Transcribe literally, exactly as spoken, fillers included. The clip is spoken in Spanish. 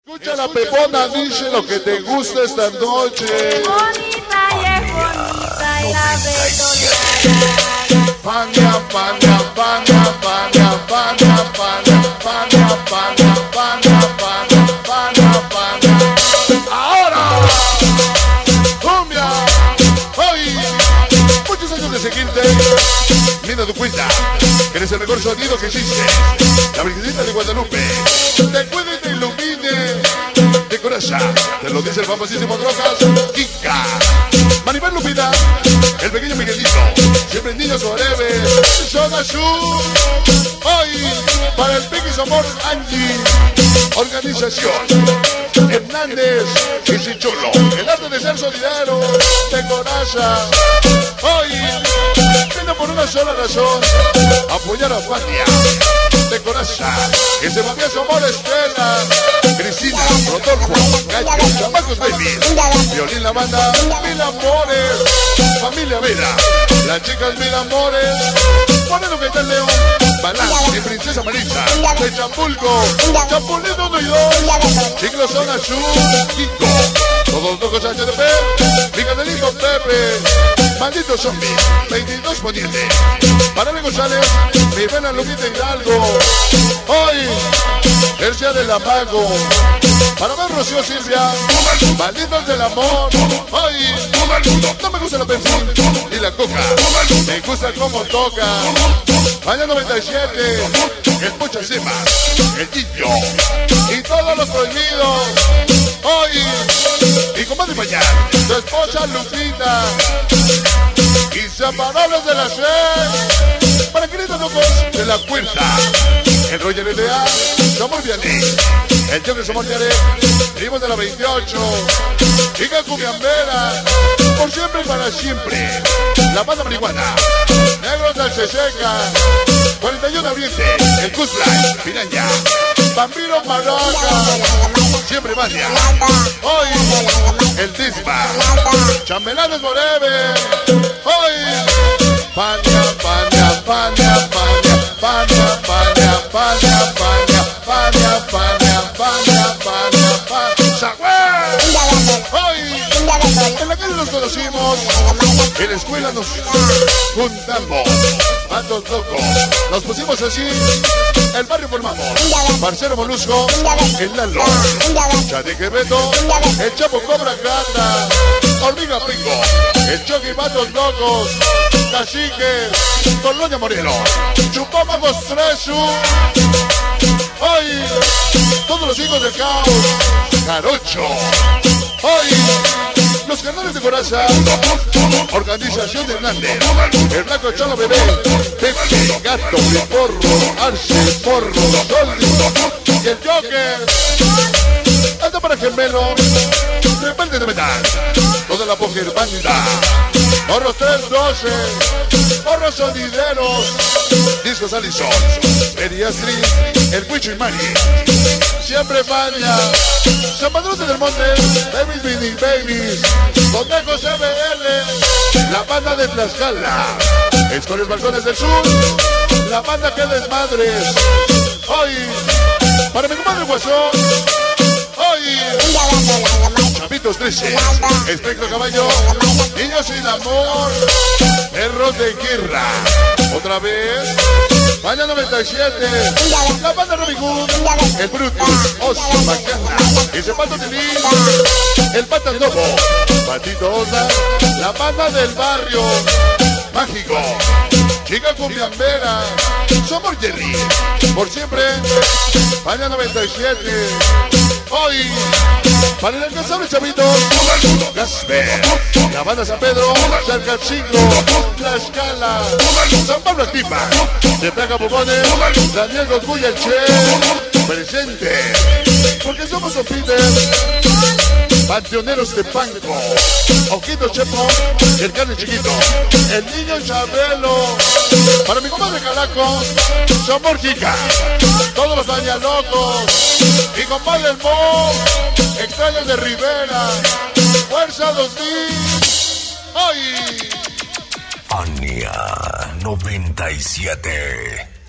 Escucha la Pepona, dice lo que te gusta esta noche. Bonita y es bonita y la veo. Pania, pania, pania, pania, pania, pania, pania, pania, pania, pania, pania, pania. Ahora, cumbia, hoy, muchos años de seguirte, mira tu cuenta, que eres el mejor sonido que existe. La Virgencita de Guadalupe, te cuide y te ilumine. De corazón, te lo dice el famosísimo Drogas, Kika, Maribel Lupita, el pequeño Miguelito, siempre niños forever, Zona Azul. Hoy, para el Pequis Amor Angie, organización Hernández y Chicholo, el arte de ser solidario, de coraza. Hoy, vino por una sola razón, apoyar a Fatia, de coraza, que se mafia su amor Estela, Cristina, Rodolfo, Gallo, Chamacos Baby, Violín la banda, Mil Amores, Familia Vera, las chicas Mil Amores, Moreno que está el León, Balán y Princesa Marisa, de Chapulco, Chapulín uno y dos, Chiclo Zona Azul, Kiko, todos locos H D P, mi canelito Pepe, Maldito Zombie, veintidós Poniente, Parame González, mi vena Lupita Hidalgo, hoy, el día del amago, para ver Rocío Silvia, Malditos del amor, hoy, no me gusta la benzina ni la coca, me gusta cómo toca, Mañana noventa y siete, el Pucha Sema, el Quillo, y todos los prohibidos, hoy, y comadre Pañal, su esposa Lupita, inseparables de la sed, para queridos locos de la cuenta, el Roger L A, Somos Vianney, el Joker Somos Vianney, Primos de la veintiocho, Chica Cumbiambera, por siempre y para siempre, La Banda Marihuana, Negros del Seseca, cuarenta y uno Oriente, el Cusline, Piraña, Vampiro Maraca, siempre Mania, hoy, el Disma, Chambelanes Forever, hoy, Pania, Pania, Pania, Pania, Pania, Pania, Pania, Pania, Pania, Pania, Pania, Pania, Pania, Sagüey, hoy, en la calle nos conocimos, en la escuela nos juntamos, Matos Locos, nos pusimos así, el barrio formamos, Marcelo Molusco, el Lalo, Chade Quevedo, el Chapo Cobra Grata, Hormiga Pingo, el Choque Matos Locos, Cacique, Colonia Moreno, Chupámagos Tresu, hoy, todos los hijos del caos, Jarocho, hoy, los canales de Coraza, Organización de Hernández, el Blanco Cholo Bebé, Pepe, Gato, el Porro, Arce, Porro, Sol, y el Joker, anda para Gemelo, Rebelde de Metal, toda la Poker Banda, Morros tres doce, Morros Sonideros, Discos Alison, Periastri, el Huicho y Mari, siempre Mania, San Padrón del Monte, Babies Mini Babies, Conejos M L, la banda de Tlaxcala, Escorios Balcones del Sur, la banda que desmadres, hoy, para mi compadre Guasón, hoy, Chavitos trece, Espectro Caballo, Niños sin Amor, Perros de Guerra, otra vez, Mañana noventa y siete, la banda Robin Hood, el Brutus, Oso, Macana, el Zapato Tilín, el Patas Lobo, Patito Osa, la banda del barrio, Mágico, Chica Cumbiambera, Somos Jerry, por siempre, Mañana noventa y siete, hoy, para el alcanzable Chavito, Gasper, la banda San Pedro, Salcachinglo, Tlaxcala, San Pablo Activa, de Plaga Bubones, Daniel Gocuya el Che, presente, porque somos un Peter, Panteoneros de Panco, Ojito Chepo, el Carne Chiquito, el Niño Chabelo, para mi comadre Calaco, Somos Kika, todos los Bañalocos, mi compadre El Mo, Extraños de Rivera, Fuerza dos mil, hoy, Ania noventa y siete.